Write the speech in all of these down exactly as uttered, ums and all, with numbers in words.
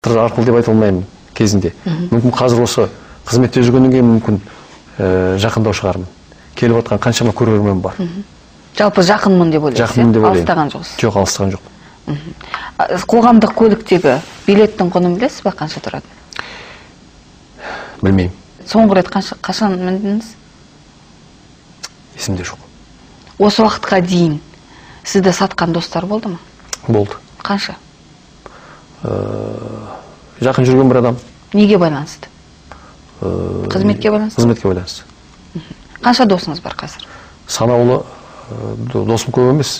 арқылы деп айта алмаймын кезінде. Мүмкін қазір осы қызметте жүргеннен кейін мүмкін жақындау шығармын. Келіп отқан қаншама көрермен бар. Жалпы жақынмын деп ойлайсыз? Жақынмын деп ойлаймын. Алыстаған жоқсыз? Жоқ, алыстаған жоқ. Қоғамдық көліктегі билеттің құнын білесіз бе, қанша тұрады? Білмеймін. Соңғы рет қашан міндіңіз? Есімде жоқ. Осы уақытқа дейін сізді сатқан достар болды ма? Болды. Қанша? Жақын жүрген бір адам. Неге байланысты? Қызметке байланысты? Қызметке байланысты. Қанша досыңыз бар қазір? Санаулы досым көп емес.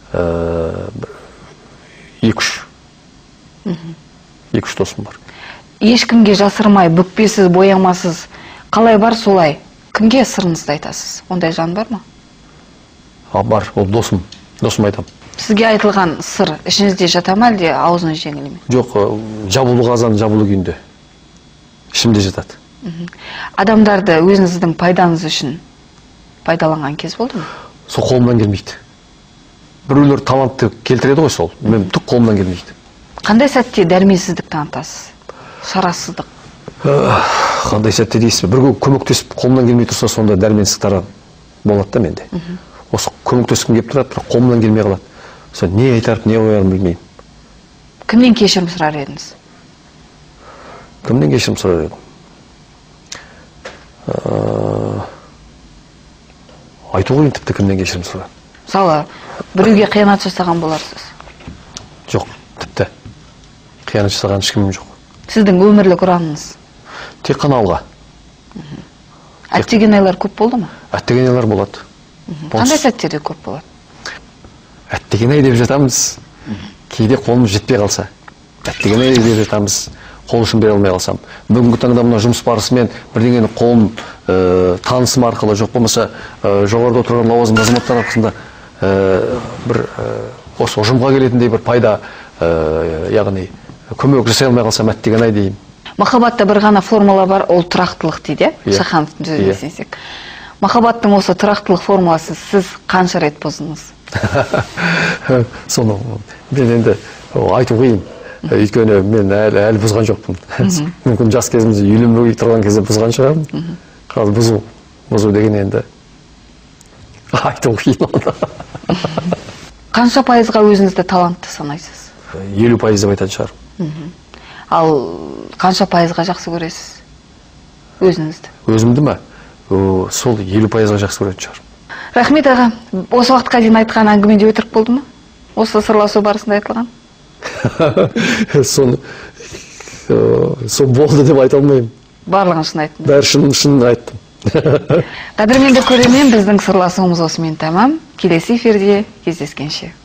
Екі-үш. Екі-үш досым бар. Ешкімге жасырмай, бүкпесіз, боямасыз, қалай бар солай? Кімге сырыңызды айтасыз? Ондай жан бар ма? Бар, ол досым. Досым айтам. Сізге айтылған сыр ішіңізде жата ма, әлде аузыңыз жеңілі ме? Жоқ, жабулы қазан жабулы күйінде. Ішімде жатады. Адамдарды өзіңіздің пайдаңыз үшін пайдаланған кез болды ма? Сол қолымнан келмейді. Біреулер талантты келтіреді ғой сол. Мен түк қолымнан келмейді. Қандай сәтте дәрменсіздік танытасыз? Шарасыздық? Қандай сәтте дейсіз? Бір көмектесіп қолымнан келмей тұрса, сонда дәрменсіздік болады да менде. Осы көмектескім келіп тұрады, бірақ қолымнан келмей қалады. Сол не айтарып, не қоярым білмеймін. Кімнен кешірім сұрар едіңіз? Кімнен кешірім сұрар едім? Айту қиын, тіпті кімнен кешірім сұрар. Мысалы, біреуге қиянат жасаған боларсыз? Жоқ, тіпті. Қиянат жасаған ешкімім жоқ. Сіздің өмірлік ұраныңыз? Тек қана алға. Әттеген айлар көп болды ма? Әттеген айлар болады. Қандай сәттерде көп болады? Әттеген ай деп жатамыз. Кейде қолымыз жетпей қалса. Әттеген ай деп жатамыз. Қол ұшын бере алмай қалсам. Бүгінгі таңда мына жұмыс барысымен бірдеңені қолым танысым арқылы, жоқ болмаса жоғарыда отырған лауазымды азаматтар арқасында бір осы ұжымға келетіндей бір пайда, яғни көмек жасай алмай қалсам әттеген ай деймін. Махаббатта бір ғана формула бар, ол тұрақтылық дейді, Шахановтың сөзіне сенсек. Махаббаттың осы тұрақтылық формуласы сіз қанша рет бұздыңыз? Соны мен енді айту қиын. Өйткені мен әлі бұзған жоқпын. Мүмкін жас кезімізде үйленбей тұрған кезде бұзған шығармын. Қазір бұзу, бұзу деген енді айту қиын оны. Қанша пайызға өзіңізді талантты санайсыз? Елу пайыз деп айтатын шығармын. Ал қанша пайызға жақсы көресіз өзіңізді? Өзімді ме? Сол елу пайызға жақсы көретін шығармын. Рахмет аға, осы уақытқа дейін айтқан әңгіменде өтірік болды ма? Осы сырласу барысында айтылған? Соны сол болды деп айта алмаймын. Барлығын шын айттым. Бәрі шын шын айттым. Қадірменді көрермен, біздің сырласуымыз осымен тамам. Келесі эфирде кездескенше.